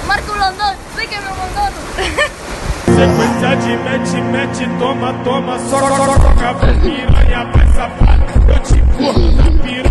Marco London, vem que é meu London. Sequência de mete, toma, soca, piranha, vai safado. Eu te corto na piranha.